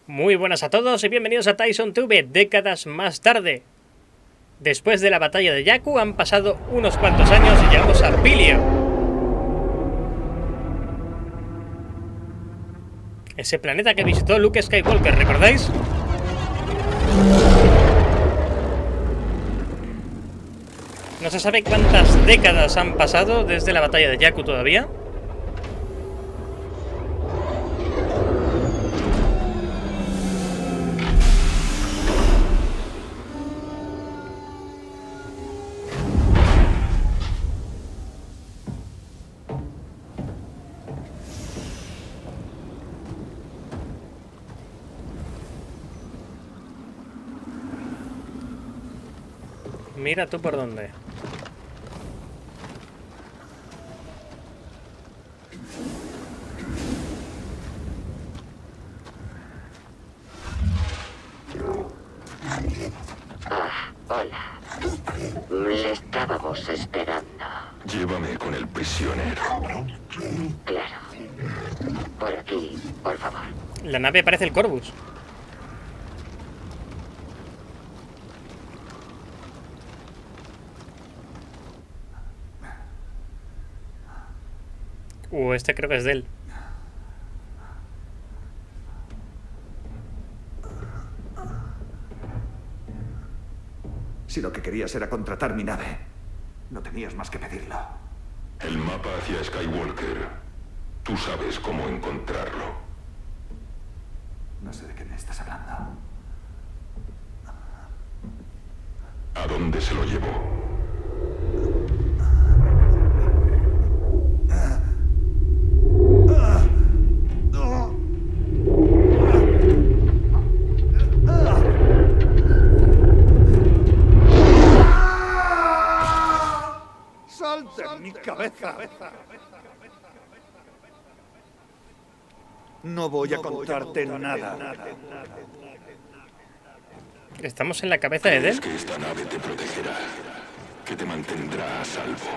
Muy buenas a todos y bienvenidos a Tyson TV, décadas más tarde. Después de la batalla de Jakku han pasado unos cuantos años y llegamos a Pylia. Ese planeta que visitó Luke Skywalker, ¿recordáis? No se sabe cuántas décadas han pasado desde la batalla de Jakku todavía. Mira tú por dónde. Hola. Le estábamos esperando. Llévame con el prisionero. Claro. Por aquí, por favor. La nave parece el Corvus. Este creo que es de él. Si lo que querías era contratar mi nave, no tenías más que pedirlo. El mapa hacia Skywalker. Tú sabes cómo encontrarlo. No sé de qué me estás hablando. ¿A dónde se lo llevó? ¡Salta en mi cabeza! No voy a contarte nada. Estamos en la cabeza de ¿Crees Del. que esta nave te protegerá? ¿Que te mantendrá a salvo?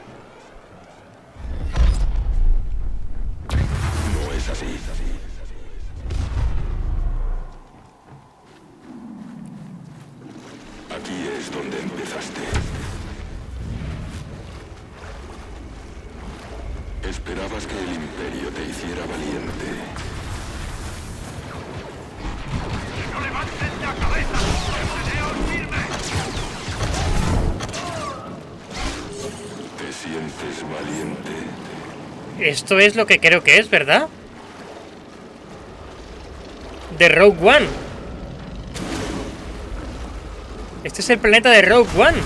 No es así. Aquí es donde empezaste. Esperabas que el Imperio te hiciera valiente. ¡No levantes la cabeza! ¡Peleaos firme! ¿Te sientes valiente? Esto es lo que creo que es, ¿verdad? De Rogue One. Este es el planeta de Rogue One.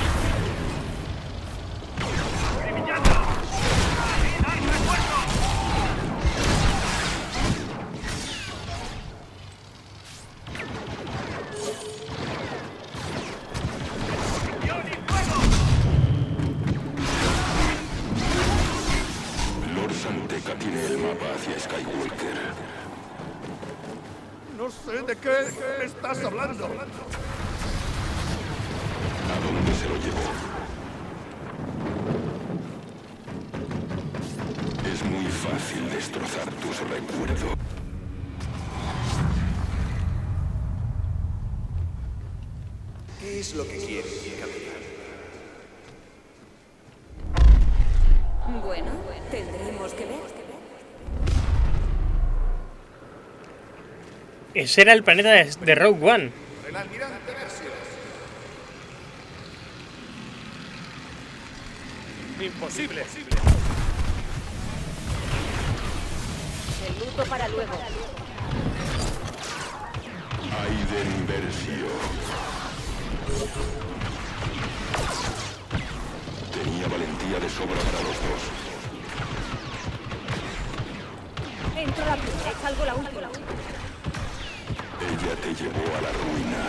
Lord Santeca tiene el mapa hacia Skywalker. No sé de qué estás hablando. ¿A dónde se lo llevó? Es muy fácil destrozar tus recuerdos. ¿Qué es lo que quieres, capitán? Bueno, tendremos que ver. Ese era el planeta de Rogue One. El almirante Versión. ¡Imposible! El luto para luego. Aiden Versio. Tenía valentía de sobra para los dos. Entro la primera y salgo la última. Ella te llevó a la ruina.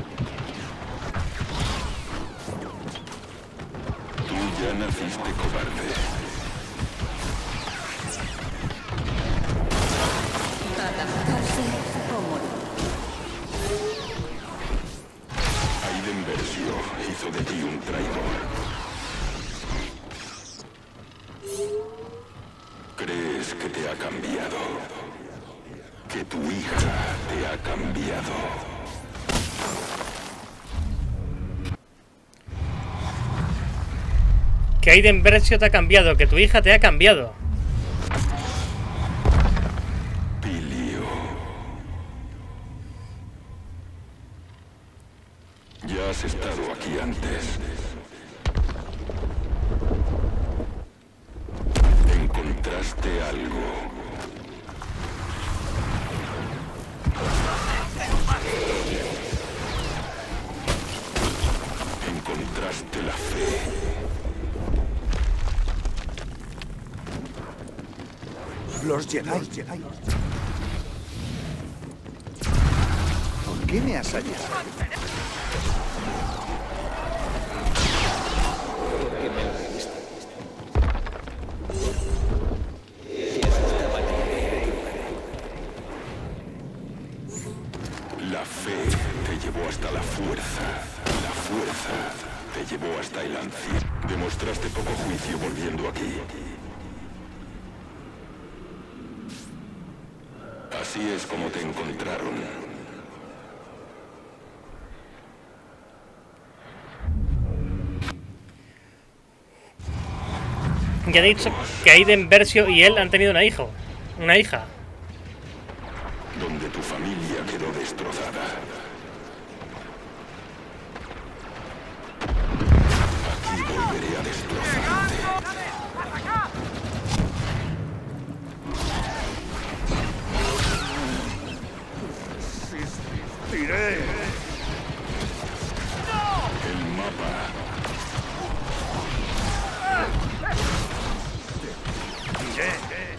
Tú ya naciste cobarde. Adaptarse o morir. Aiden Versio hizo de ti un traidor. ¿Crees que te ha cambiado? Que tu hija te ha cambiado. Que Aiden Versio te ha cambiado, que tu hija te ha cambiado. Pilio. Ya has estado aquí antes. Encontraste algo. Encontraste la fe. Los Jedi. ¿Por qué me has hallado? Porque me lo pediste. La fe te llevó hasta la fuerza. La fuerza te llevó hasta el anciano. Demostraste poco juicio volviendo aquí. Así es como te encontraron. Ya he dicho que Aiden Versio y él han tenido una hija. Donde tu familia quedó destrozada. Aquí volveré a destrozarte. ¡Tiré! El mapa. ¡Tiré!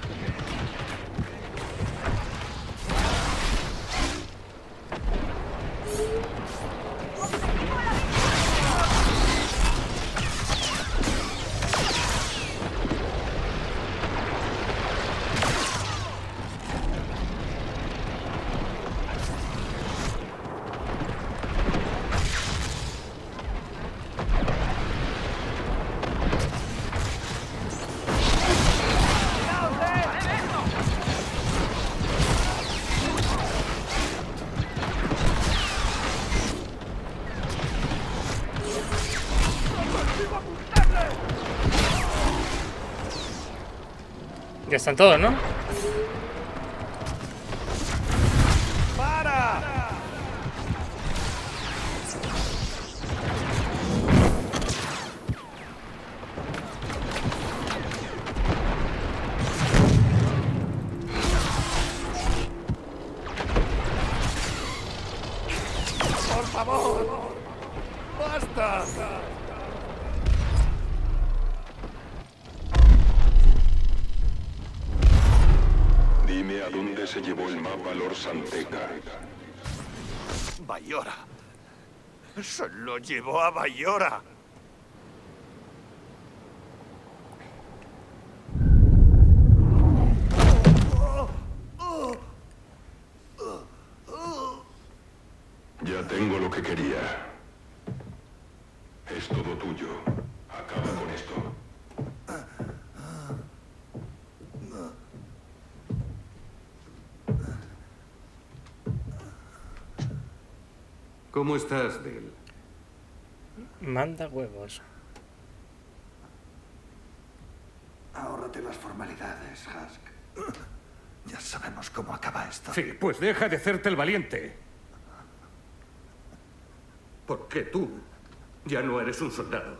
Ya están todos, ¿no? ¡Para! ¡Por favor! ¡Basta! Dime a dónde se llevó el mapa Lord Santeca. Bayora. Se lo llevó a Bayora. Ya tengo lo que quería. Es todo tuyo. Acaba con esto. ¿Cómo estás, Del? Manda huevos. Ahórrate las formalidades, Husk. Ya sabemos cómo acaba esto. Sí, pues deja de hacerte el valiente. Porque tú ya no eres un soldado.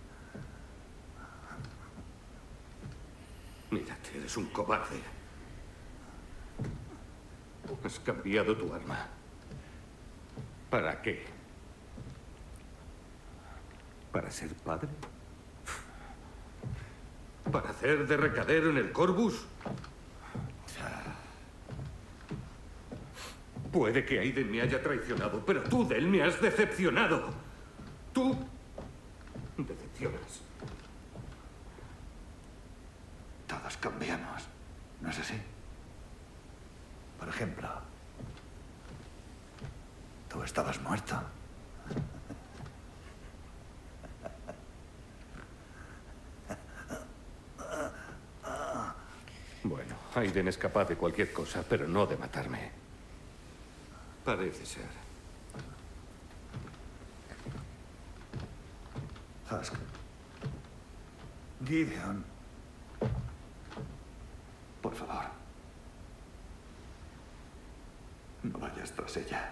Mírate, eres un cobarde. Has cambiado tu arma. ¿Para qué? ¿Para ser padre? ¿Para hacer de recadero en el Corvus? Puede que Aiden me haya traicionado, pero tú, Del, me has decepcionado. Tú decepcionas. Todos cambiamos. ¿No es así? Por ejemplo, tú estabas muerto. Bueno. Aiden es capaz de cualquier cosa, pero no de matarme. Parece ser. Husk. Gideon. Por favor. No vayas tras ella.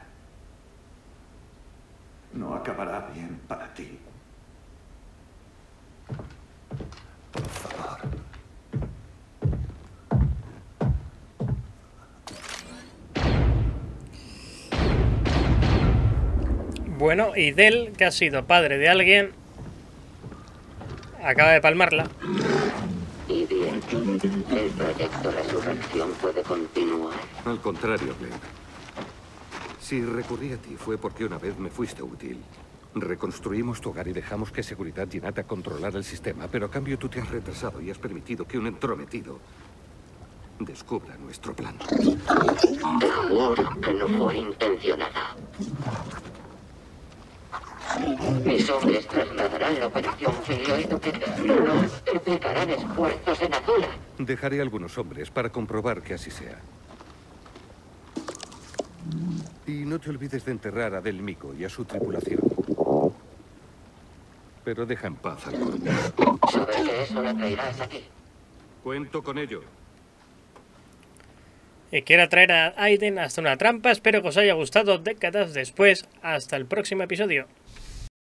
No acabará bien para ti. Por favor. Bueno, y Del, que ha sido padre de alguien, acaba de palmarla. Y bien, el proyecto Resurrección puede continuar. Al contrario, Glenn. Si recurrí a ti fue porque una vez me fuiste útil. Reconstruimos tu hogar y dejamos que seguridad llenara controlar el sistema, pero a cambio tú te has retrasado y has permitido que un entrometido descubra nuestro plan. Te juro que no fue intencionada. Mis hombres trasladarán la operación Filioido que no triplicarán esfuerzos en Azula. Dejaré algunos hombres para comprobar que así sea. Y no te olvides de enterrar a Del Mico y a su tripulación. Pero deja en paz al coronel. ¿Sabes que eso la traerás aquí? Cuento con ello. Y quiere traer a Aiden hasta una trampa. Espero que os haya gustado décadas después. Hasta el próximo episodio.